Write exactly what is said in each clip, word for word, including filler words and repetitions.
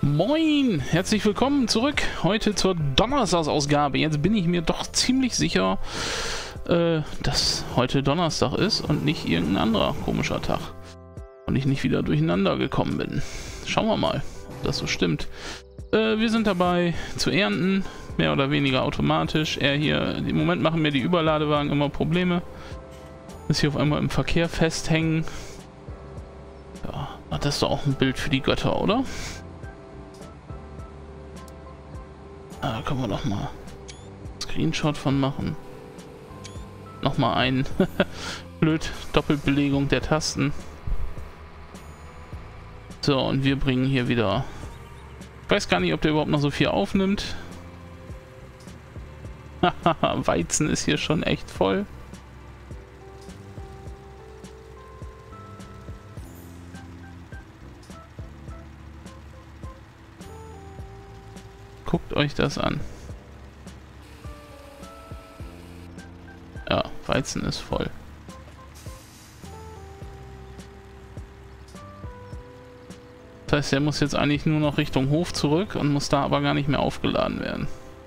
Moin, herzlich willkommen zurück. Heute zur Donnerstagsausgabe. Jetzt bin ich mir doch ziemlich sicher, äh, dass heute Donnerstag ist und nicht irgendein anderer komischer Tag. Und ich nicht wieder durcheinander gekommen bin. Schauen wir mal, ob das so stimmt. Äh, wir sind dabei zu ernten, mehr oder weniger automatisch. Er hier, im Moment machen mir die Überladewagen immer Probleme. Ist hier auf einmal im Verkehr festhängen. Ja, das ist doch auch ein Bild für die Götter, oder? Da können wir noch mal Screenshot von machen. Nochmal ein. Blöd, Doppelbelegung der Tasten. So, und wir bringen hier wieder... Ich weiß gar nicht, ob der überhaupt noch so viel aufnimmt. Haha, Weizen ist hier schon echt voll. Guckt euch das an. Ja, Weizen ist voll. Das heißt, er muss jetzt eigentlich nur noch Richtung Hof zurück und muss da aber gar nicht mehr aufgeladen werden.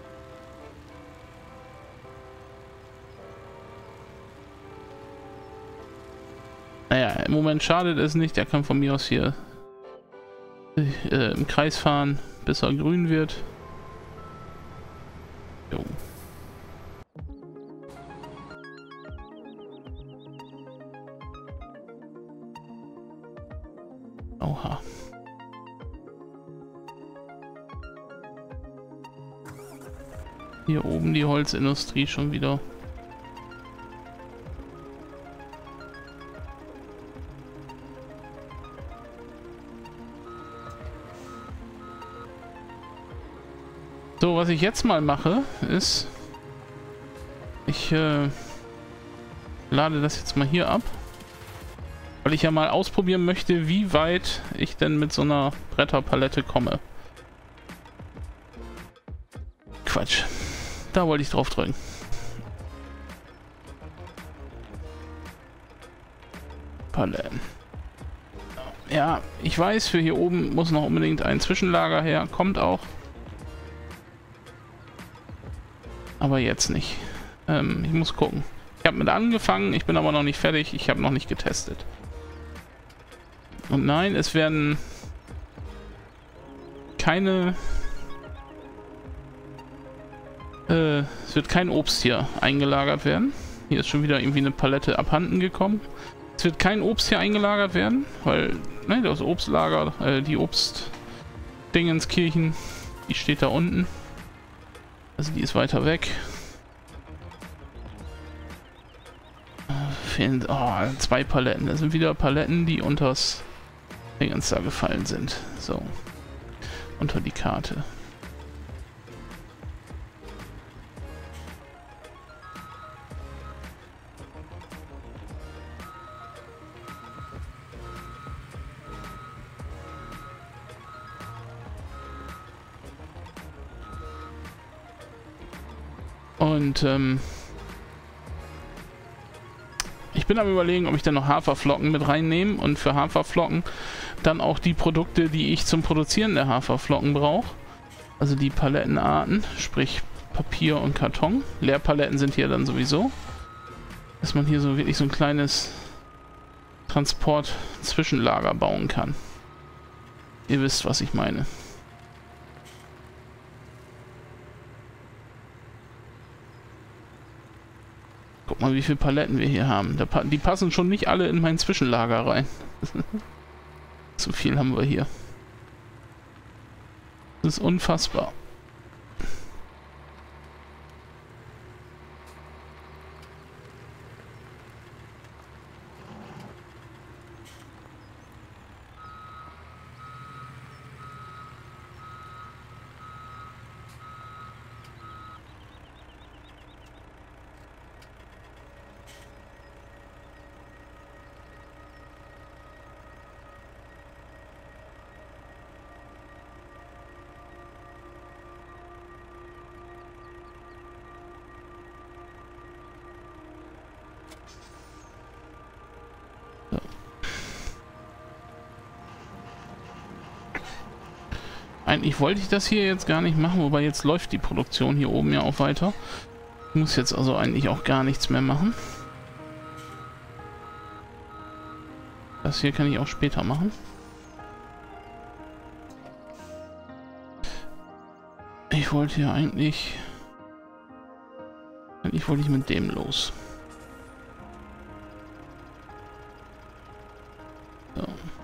Naja, im Moment schadet es nicht. Er kann von mir aus hier äh, im Kreis fahren, bis er grün wird. Jo. Oha. Hier oben die Holzindustrie schon wieder. So, was ich jetzt mal mache, ist, ich äh, lade das jetzt mal hier ab, weil ich ja mal ausprobieren möchte, wie weit ich denn mit so einer Bretterpalette komme. Quatsch, da wollte ich drauf drücken. Paletten. Ja, ich weiß, für hier oben muss noch unbedingt ein Zwischenlager her, kommt auch. Aber jetzt nicht. Ähm, ich muss gucken. Ich habe mit angefangen, ich bin aber noch nicht fertig. Ich habe noch nicht getestet. Und nein, es werden keine... Äh, es wird kein Obst hier eingelagert werden. Hier ist schon wieder irgendwie eine Palette abhanden gekommen. Es wird kein Obst hier eingelagert werden, weil ne, das Obstlager, äh, die Obstdingenskirchen, die steht da unten. Also die ist weiter weg. Fehlen oh, zwei Paletten. Das sind wieder Paletten, die unters Dingens da gefallen sind. So. Unter die Karte. Und ähm, ich bin am Überlegen, ob ich dann noch Haferflocken mit reinnehme und für Haferflocken dann auch die Produkte, die ich zum Produzieren der Haferflocken brauche. Also die Palettenarten, sprich Papier und Karton. Leerpaletten sind hier dann sowieso. Dass man hier so wirklich so ein kleines Transport-Zwischenlager bauen kann. Ihr wisst, was ich meine. Guck mal, wie viele Paletten wir hier haben. Da pa die passen schon nicht alle in mein Zwischenlager rein. Zu viel haben wir hier. Das ist unfassbar. Eigentlich wollte ich das hier jetzt gar nicht machen, wobei jetzt läuft die Produktion hier oben ja auch weiter. Ich muss jetzt also eigentlich auch gar nichts mehr machen. Das hier kann ich auch später machen. Ich wollte ja eigentlich... Eigentlich wollte ich mit dem los. So.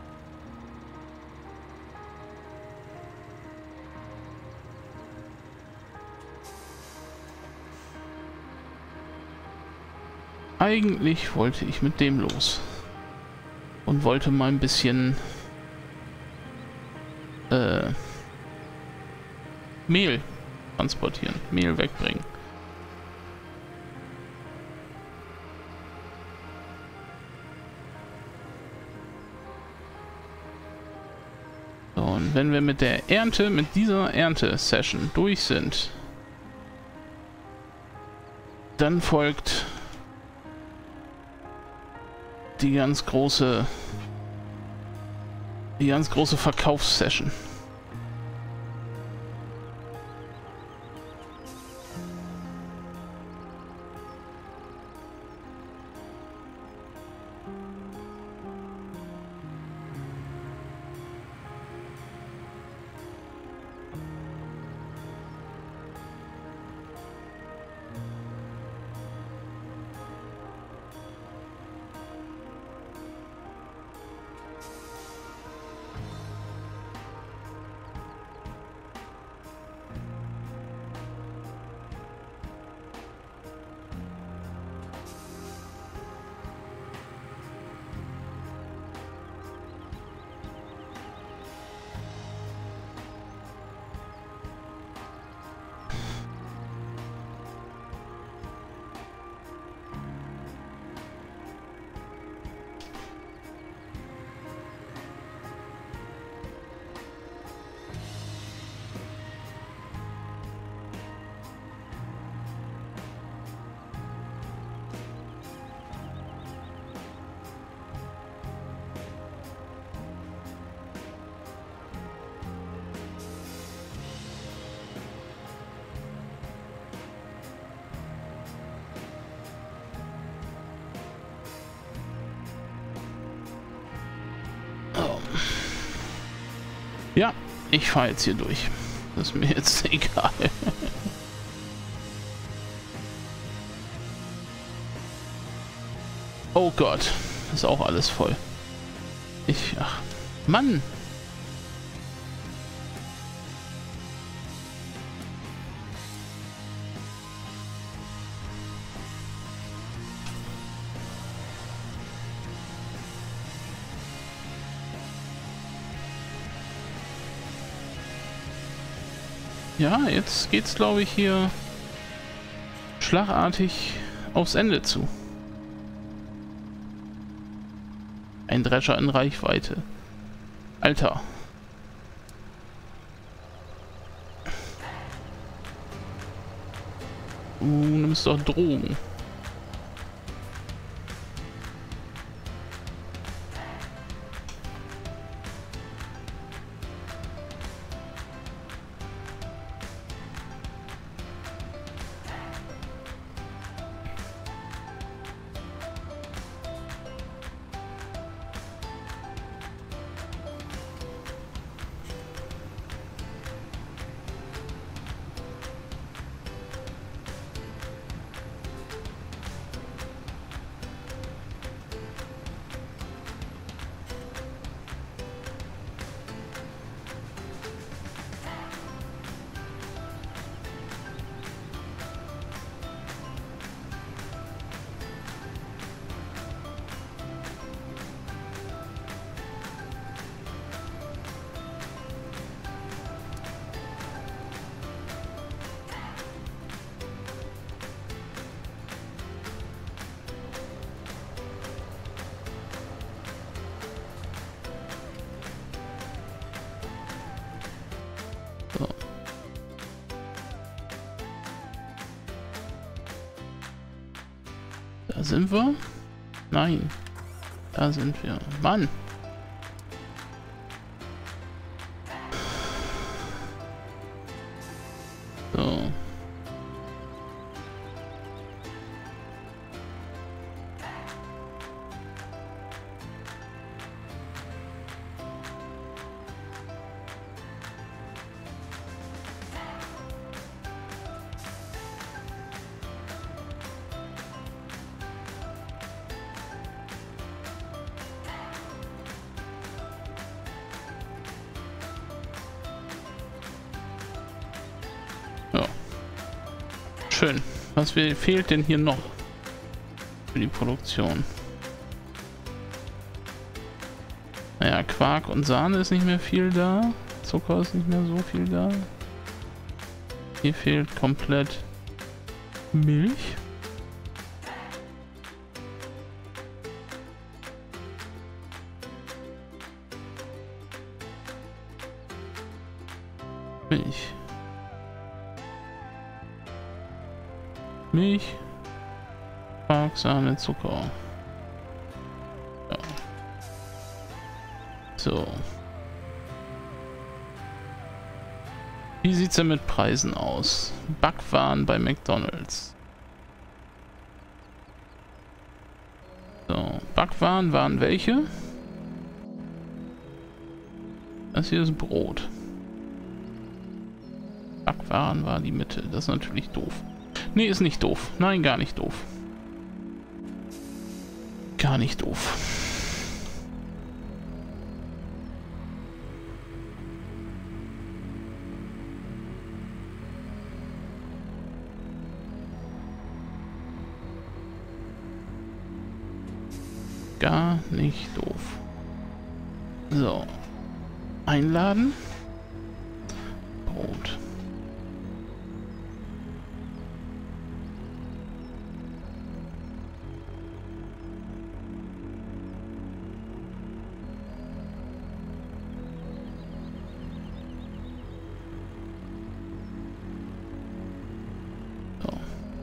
Eigentlich wollte ich mit dem los. Und wollte mal ein bisschen äh, Mehl transportieren, Mehl wegbringen. So, und wenn wir mit der Ernte, mit dieser Ernte-Session durch sind, dann folgt die ganz große die ganz große Verkaufssession. Ja, ich fahre jetzt hier durch. Das ist mir jetzt egal. Oh Gott, ist auch alles voll. Ich, ach, Mann. Ja, jetzt geht's, glaube ich, hier schlagartig aufs Ende zu. Ein Drescher in Reichweite. Alter. Du nimmst doch Drogen. So. Da sind wir. Nein. Da sind wir. Mann. schön. Was fehlt denn hier noch für die Produktion? Naja, Quark und Sahne ist nicht mehr viel da. Zucker ist nicht mehr so viel da. Hier fehlt komplett Milch. Milch. Milch. Quark, Sahne, Zucker. Ja. So. Wie sieht's denn mit Preisen aus? Backwaren bei McDonald's. So, Backwaren waren welche? Das hier ist Brot. Backwaren war die Mitte. Das ist natürlich doof. Nee, ist nicht doof. Nein, gar nicht doof. Gar nicht doof. Gar nicht doof. So. Einladen. Brot. So.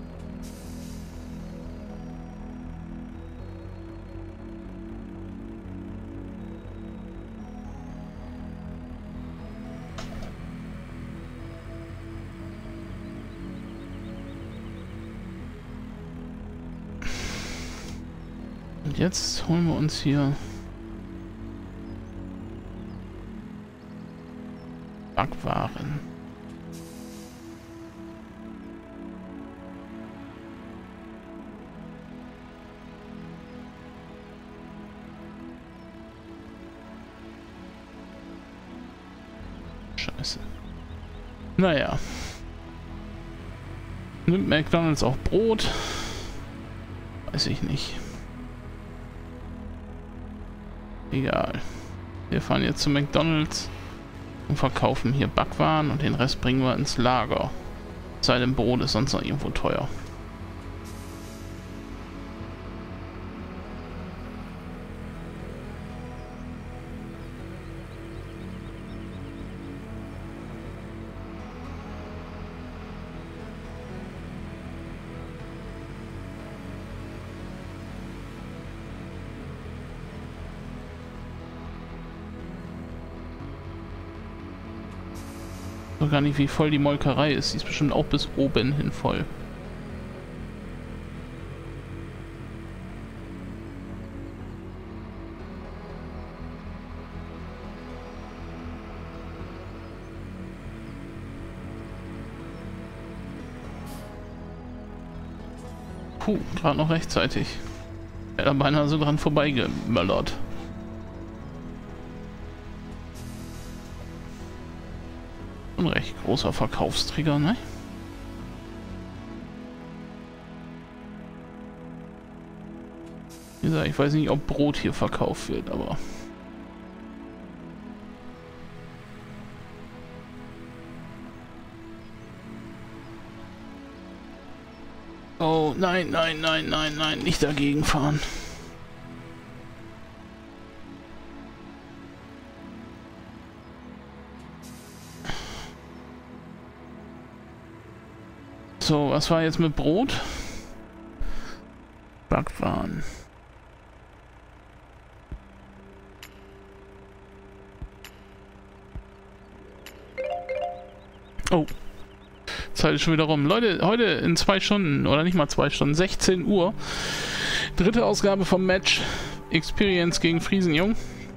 Und jetzt holen wir uns hier Backwaren. Scheiße. Naja. Nimmt McDonald's auch Brot? Weiß ich nicht. Egal. Wir fahren jetzt zu McDonald's und verkaufen hier Backwaren und den Rest bringen wir ins Lager. Sei denn, Brot ist sonst noch irgendwo teuer. Ich weiß gar nicht, wie voll die Molkerei ist. Die ist bestimmt auch bis oben hin voll. Puh, gerade noch rechtzeitig. Wäre da beinahe so dran vorbeigemöllert. Ein recht großer Verkaufstrigger, ne? Wie gesagt, ich weiß nicht, ob Brot hier verkauft wird, aber... Oh, nein, nein, nein, nein, nein, nicht dagegen fahren. So, was war jetzt mit Brot? Backwaren. Oh. Zeit ist schon wieder rum. Leute, heute in zwei Stunden, oder nicht mal zwei Stunden, sechzehn Uhr. Dritte Ausgabe vom Match Experience gegen Friesenjung.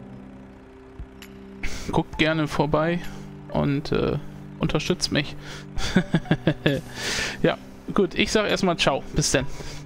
Guckt gerne vorbei und äh, unterstützt mich. Ja, gut, ich sage erstmal ciao. Bis dann.